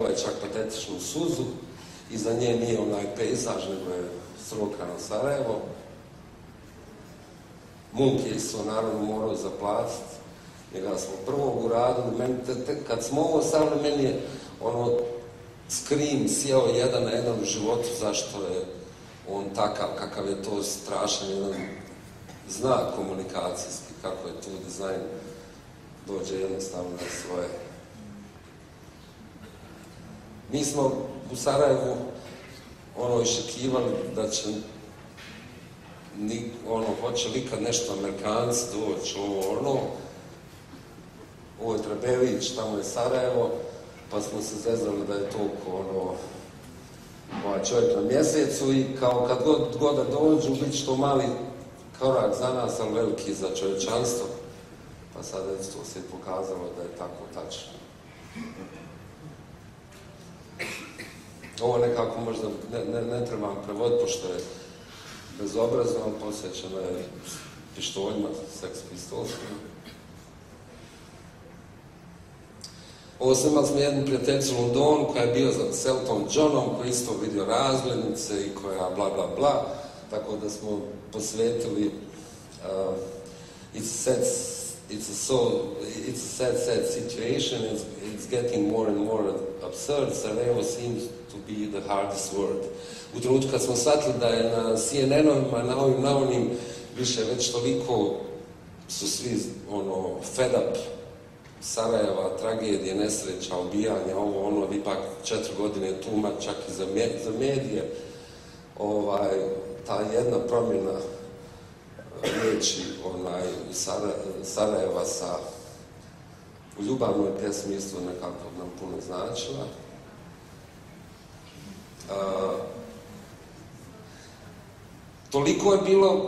čak patetičnu suzu, iza nje nije onaj pejzaž, nego je srokano Sarajevo. Munk je isto naravno morao zaplatiti, njega smo prvog uradili, kad smo ovo stavili, meni je Scream sjeo jedan na jedan u životu, zašto je on takav, kakav je to strašan jedan znak komunikacijski, kako je tu dizajn dođe jednostavno na svoje. Mi smo u Sarajevu iščekivali da će hoće li kad nešto Amerikanci doći, ovo je Trebević, tamo je Sarajevo, pa smo se zezali da je toliko čovjek na mjesecu i kao kad god da dođu, bit će to mali korak za nas, ali veliki za čovječanstvo. Pa sad je to se pokazalo da je tako tačno. Ovo nekako možda ne trebam prevoditi, pošto je bezobrazno, ali posvećeno je pištoljima, Sex Pistolsima. Ovo sam imali smo jednu prijateljicu u Londonu koja je bio za Elton Johnom, koji isto vidio razglednice i koja bla bla bla, tako da smo posvetili it's a sad situation, it's getting more and more absurd, Sarajevo seems to be the hardest word. U trenutku kad smo shvatili da je na CNN-ovima, na onim, više već toliko su svi fed up Sarajeva, tragedije, nesreća, ubijanja, ipak 4 godine tuma, čak i za medije, ta jedna promjena riječi Sarajeva u ljubavnoj pjesmi isto nekako nam puno značila. Toliko je bilo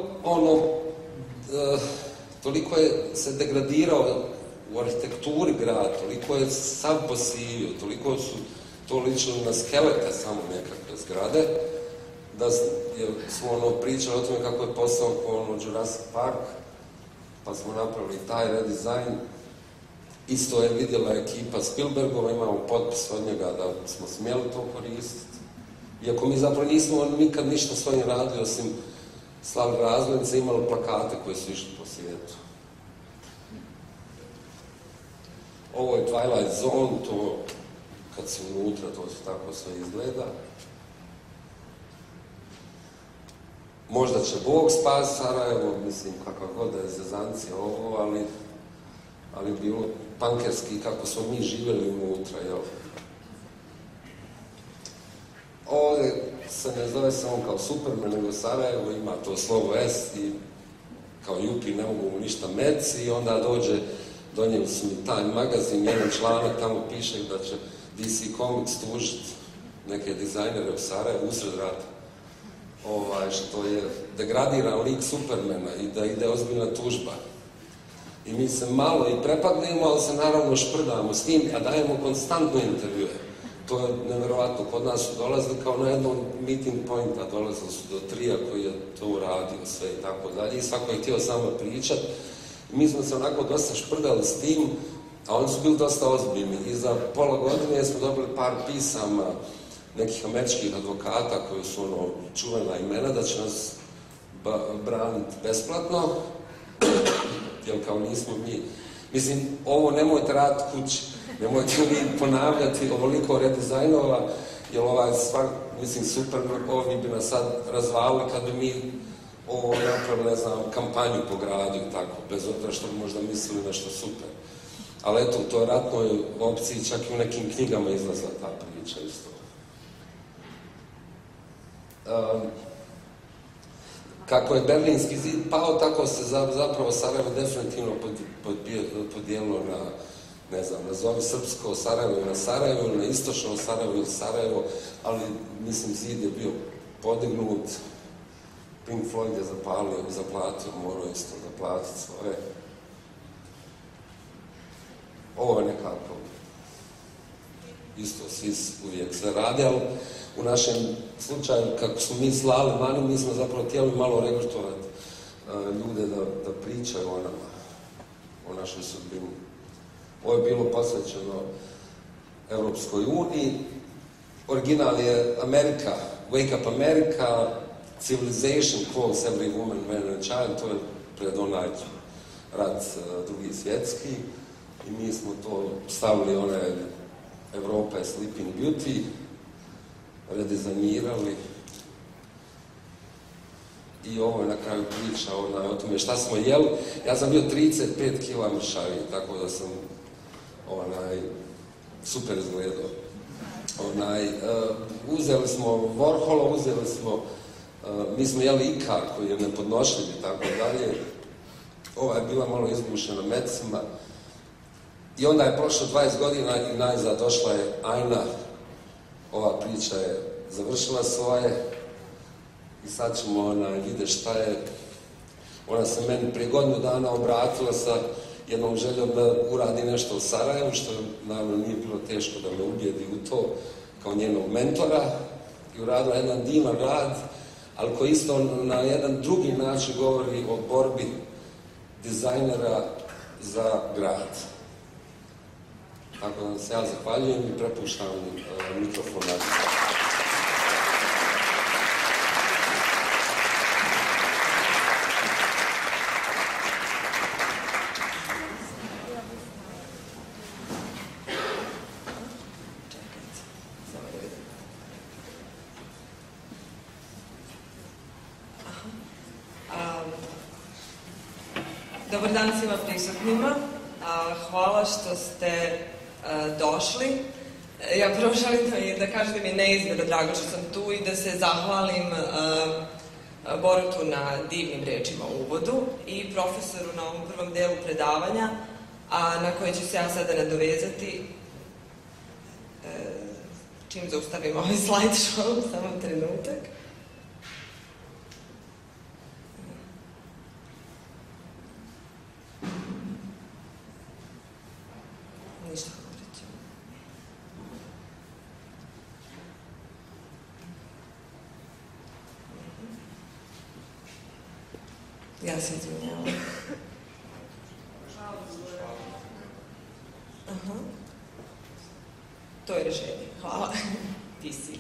toliko je se degradirao u arhitekturi grad, toliko je sav posivio, toliko su to ličilo na skelete samo nekakve zgrade, da smo pričali o tome kako je postao Jurassic Park, pa smo napravili taj redizajn. Isto je vidjela ekipa Spielbergova, imamo potpis od njega da smo smjeli to koristiti. Iako mi zapravo nismo nikad ništa svojim radili, osim slavili razglednice, imali plakate koji su išli po svijetu. Ovo je Twilight Zone, to kad si unutra, to se tako sve izgleda. Možda će Bog spasiti Sarajevo, mislim, kakav god da je zezancija ovo, ali bilo pankerski kako smo mi živjeli unutra, jel? Ovdje se ne zove samo kao Superman, nego Sarajevo ima to slovo S i kao Jupi ne mogu mu ništa meci i onda donijeli su mi Time magazin, jedan članak, tamo piše da će DC Comics tužiti neke dizajnere u Sarajevu usred rata. Što je degradiran lik Supermana i da ide ozbiljna tužba. I mi se malo i prepadnemo, ali se naravno šprdamo s tim, a dajemo konstantno intervjue. To je nevjerovatno. Kod nas su dolazili kao na jednom meeting pointa, dolazili su do Trija koji je to uradio sve i tako dalje. I svako je htio samo pričat. Mi smo se onako dosta šprdali s tim, a oni su bili dosta ozbiljni. I za pola godine smo dobili par pisama nekih američkih advokata koji su čuvena imena da će nas braniti besplatno, jer kao nismo mi. Mislim, ovo nemojte raditi kući, nemojte vi ponavljati ovoliko redizajnova, jer super, ovi bi nas sad razvalili kad bi mi napravili, ne znam, kampanju po gradu i tako, bez obzira što bi možda mislili nešto super. Ali eto, u toj ratnoj opciji čak i u nekim knjigama izlazila ta priča isto. Kako je Berlinski zid pao, tako se zapravo Sarajevo definitivno podijelilo na, ne znam, nazovi srpsko Sarajevo na Sarajevo, na istočno Sarajevo ili Sarajevo, ali mislim zid je bio podignut, Pink Floyd je zaplatio, morao isto zaplatiti svoje. Ovo je nekako isto, svi uvijek sve radi, ali u našem slučaju, kako smo mi slali vani, mi smo zapravo htjeli malo regrutovati ljude da pričaju o našoj sudbini. Ovo je bilo posvećeno Evropskoj uniji. Original je Amerika, Wake Up America, Civilization calls every woman, man and child, to je pred onaj rat drugi svjetski i mi smo to stavili one Evropa je Sleeping Beauty, redizajnirali i ovo je na kraju priča o tome šta smo jeli. Ja sam bio 35 kila mršaviji, tako da sam super izgledao. Uzeli smo Warhola, mi smo jeli Ikar koji je nepodnošljiv i tako dalje. Ova je bila malo izbušena mecima. I onda je prošlo 20 godina i najzad došla je Ajna. Ova priča je završila svoje i sad ćemo vidjeti šta je. Ona se meni prije godinu dana obratila sa jednom željom da uradi nešto u Sarajevu, što naravno nije bilo teško da me ubijedi u to kao njenog mentora, i uradila jedan divan rad, ali koji isto na jedan drugi način govori o borbi dizajnera za grad. Tako da se ja zahvaljujem i prepuštam mikrofon na Dobar dan svima prisutnima. Hvala što ste došli. Ja prvo želim da kažem da mi je neizmjerno drago što sam tu i da se zahvalim Borutu na divnim rečima u uvodu i profesoru na ovom prvom delu predavanja, a na koje ću se ja sada nadovezati čim zaustavim ovaj slide-show, samo trenutak. Ništa hoću. Ja se izvinjavam. To je rješenje. Hvala. Ti si.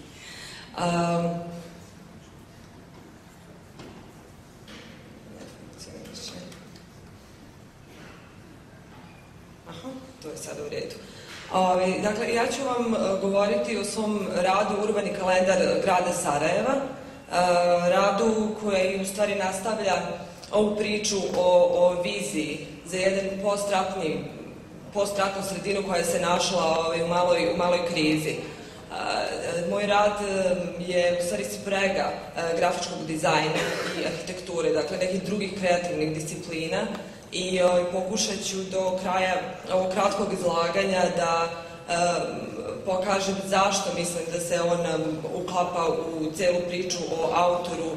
To je sada u redu. Dakle, ja ću vam govoriti o svom radu Urbani kalendar grada Sarajeva, radu koji u stvari nastavlja ovu priču o viziji za jedan postratnu sredinu koja se našla u maloj krizi. Moj rad je u stvari sprega grafičkog dizajna i arhitekture, dakle nekih drugih kreativnih disciplina, i pokušat ću do kraja ovog kratkog izlaganja da pokažem zašto mislim da se on uklapa u celu priču o autoru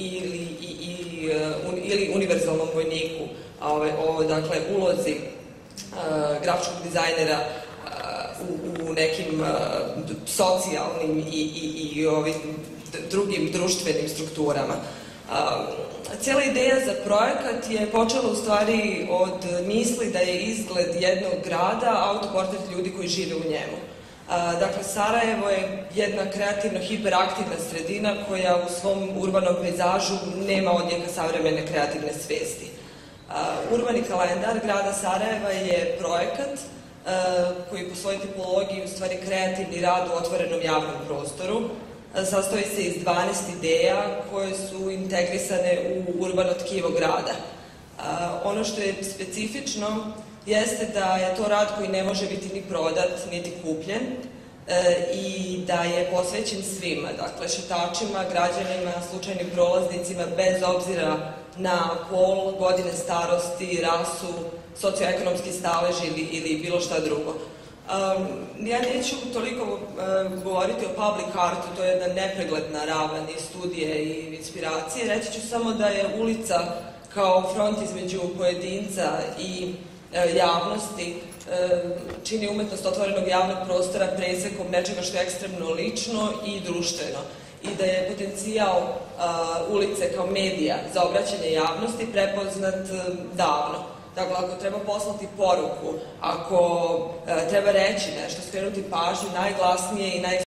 ili univerzalnom vojniku, dakle ulozi grafičkog dizajnera u nekim socijalnim i drugim društvenim strukturama. Cijela ideja za projekat je počela u stvari od misli da je izgled jednog grada autoportret ljudi koji žive u njemu. Dakle, Sarajevo je jedna kreativno hiperaktivna sredina koja u svom urbanom pejzažu nema odjeka savremene kreativne svesti. Urbani kalendar grada Sarajeva je projekat koji po svojoj tipologiji u stvari kreativni rad u otvorenom javnom prostoru. Sastoji se iz 12 ideja koje su integrisane u urbano tkivo grada. Ono što je specifično jeste da je to rad koji ne može biti ni prodat, niti kupljen i da je posvećen svima, dakle šetačima, građanima, slučajnim prolaznicima, bez obzira na pol, godine starosti, rasu, socioekonomski stalež ili bilo šta drugo. Ja neću toliko govoriti o public artu, to je jedna nepregledna ravan i studije i inspiracije. Reći ću samo da je ulica kao front između pojedinca i javnosti čini umetnost otvorenog javnog prostora presekom nečega što je ekstremno lično i društveno. I da je potencijal ulice kao medija za obraćanje javnosti prepoznat davno. Dakle, ako treba poslati poruku, ako treba reći nešto, skrenuti pažnju, najglasnije i